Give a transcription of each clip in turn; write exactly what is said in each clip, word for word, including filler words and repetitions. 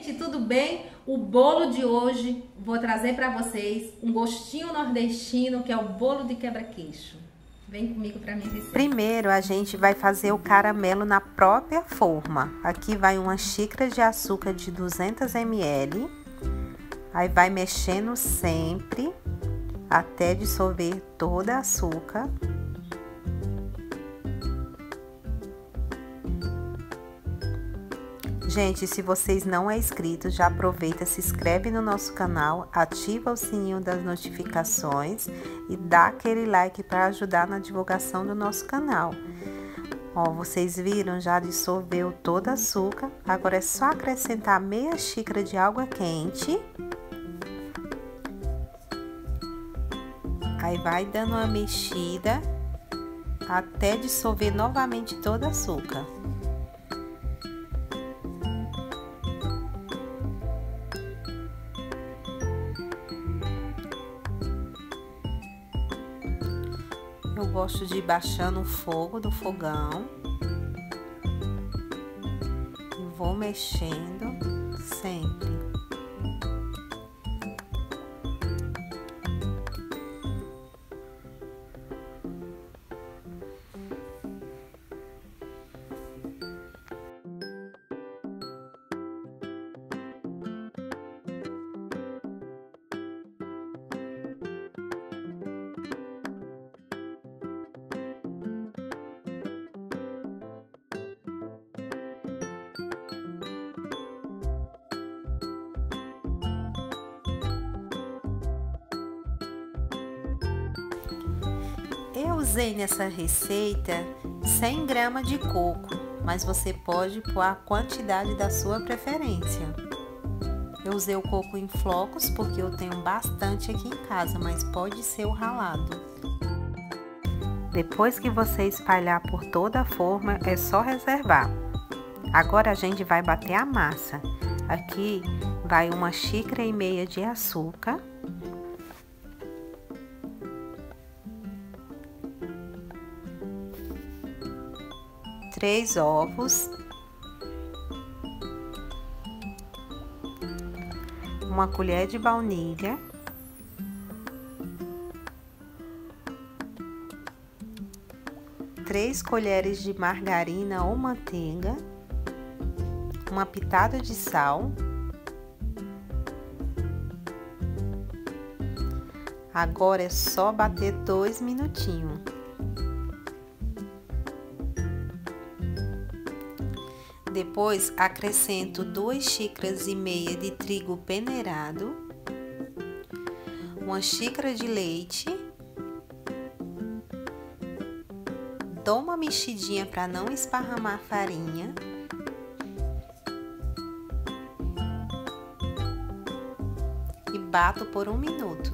gente, tudo bem? O bolo de hoje vou trazer para vocês um gostinho nordestino, que é o bolo de quebra-queixo. Vem comigo para minha receita. Primeiro a gente vai fazer o caramelo na própria forma. Aqui vai uma xícara de açúcar de duzentos mililitros. Aí vai mexendo sempre até dissolver todo o açúcar. Gente, se vocês não é inscritos, já aproveita, se inscreve no nosso canal, ativa o sininho das notificações e dá aquele like para ajudar na divulgação do nosso canal. Ó, vocês viram, já dissolveu todo o açúcar, agora é só acrescentar meia xícara de água quente. Aí vai dando uma mexida até dissolver novamente todo o açúcar. Eu gosto de ir baixando o fogo do fogão e vou mexendo sempre. Eu usei nessa receita cem gramas de coco, mas você pode pôr a quantidade da sua preferência. Eu usei o coco em flocos porque eu tenho bastante aqui em casa, mas pode ser o ralado. Depois que você espalhar por toda a forma, é só reservar. Agora a gente vai bater a massa. Aqui vai uma xícara e meia de açúcar. Três ovos, uma colher de baunilha, três colheres de margarina ou manteiga, uma pitada de sal. Agora é só bater dois minutinhos. Depois acrescento duas xícaras e meia de trigo peneirado, uma xícara de leite, dou uma mexidinha para não esparramar a farinha e bato por um minuto.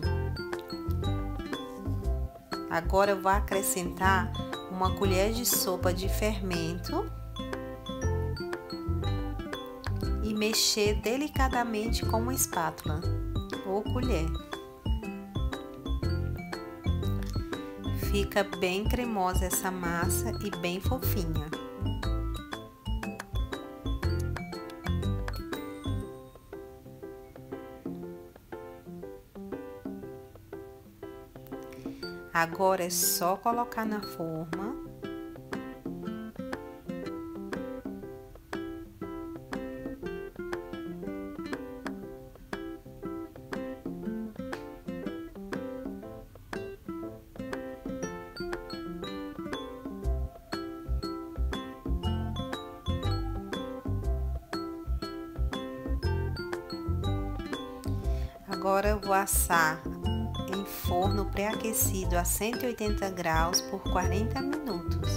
Agora eu vou acrescentar uma colher de sopa de fermento e mexer delicadamente com uma espátula ou colher. Fica bem cremosa essa massa e bem fofinha. Agora é só colocar na forma. Agora eu vou assar em forno pré-aquecido a cento e oitenta graus por quarenta minutos.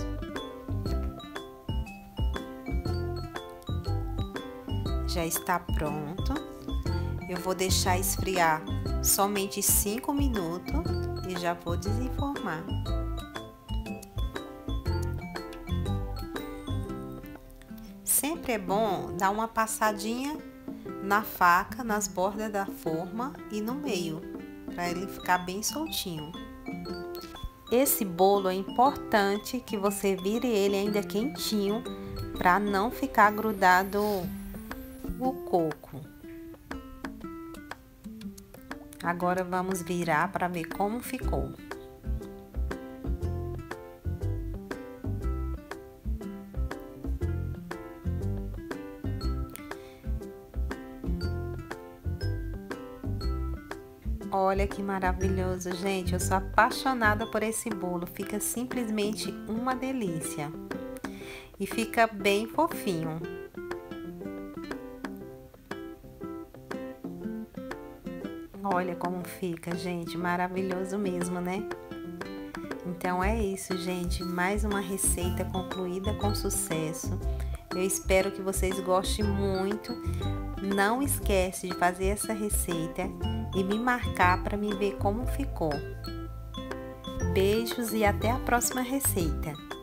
Já está pronto. Eu vou deixar esfriar somente cinco minutos e já vou desenformar. Sempre é bom dar uma passadinha na faca, nas bordas da forma e no meio, para ele ficar bem soltinho. Esse bolo é importante que você vire ele ainda quentinho, para não ficar grudado o coco. Agora vamos virar para ver como ficou. Olha que maravilhoso, gente. Eu sou apaixonada por esse bolo. Fica simplesmente uma delícia. E fica bem fofinho. Olha como fica, gente. Maravilhoso mesmo, né? Então é isso, gente. Mais uma receita concluída com sucesso. Eu espero que vocês gostem muito. Não esquece de fazer essa receita e me marcar para me ver como ficou. Beijos e até a próxima receita.